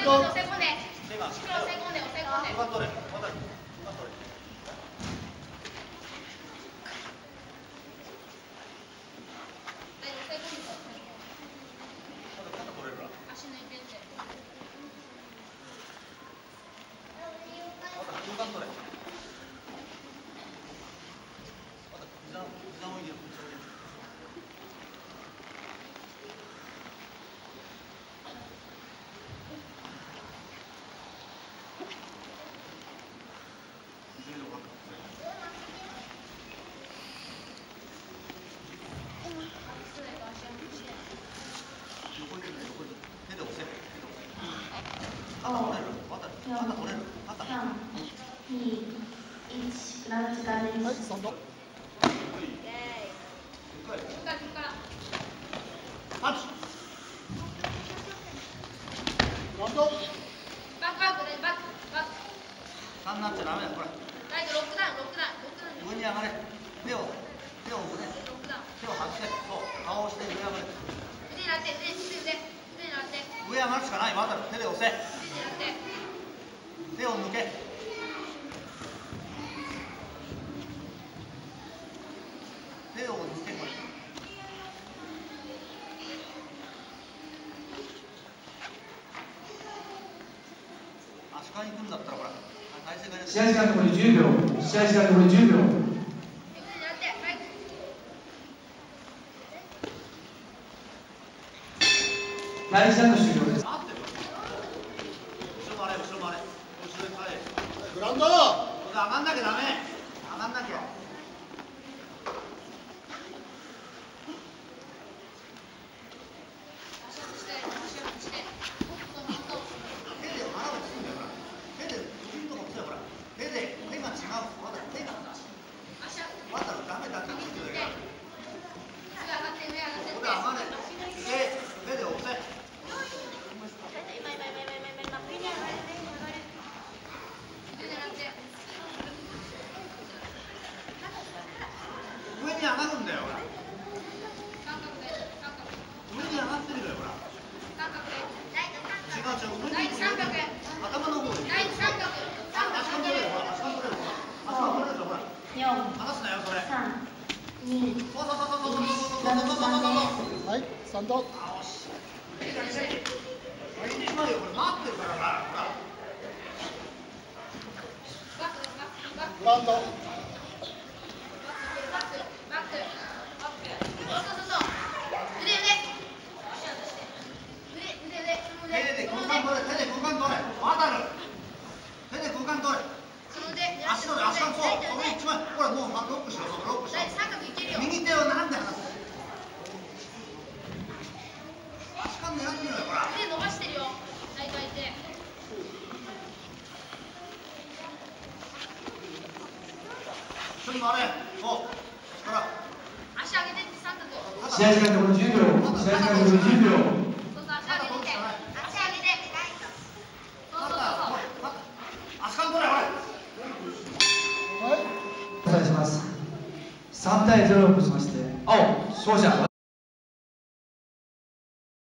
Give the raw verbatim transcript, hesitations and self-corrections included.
はい、スタンド。パンチ。ラウンド。バックバックでバックバック。三になっちゃダメだよ、ほら。ライトロックダウンロックダウンロックダウン。上に上がれ。手を手を上ね。ロックダウン。手を外せ。そう、顔をして上上がれ。腕になって腕腕腕腕になって。上上がるしかない。まだ手で押せ。腕になって。手を抜け。手を抜けこれ。足換えに行くんだったらほら体勢が。試合時間残りじゅうびょう。試合時間残りじゅうびょう。第一ラウンド終了です。後ろ回れ後ろ回れ後ろに回れ。グラウンド。上がんなきゃダメ。上がんなきゃ。上がるんだよほら。上に上がってみろよほら。違う違う上に頭の方に。足が取れるほら足が取れるほら足が取れるぞほら。離すなよそれ。三二そうそうそうそうそうそうそうそうそうそう。はいスタンド。あおし。今よこれ待ってるからなほら。グラウンド。足の足のそう、それ一番、ほらもうロックしろ、ロックしろ。右手をなんで離す。足から狙ってみろよ、ほら。手伸ばしてるよ。大体手。一緒に回れ。そう。から。足上げてって三角。試合時間残りじゅうびょう。試合時間残りじゅうびょう。そうそう足上げて。足上げて。そうそうそうそう。足から取れ、ほれ。お願いします。さんたいゼロを起こしまして、青、勝者。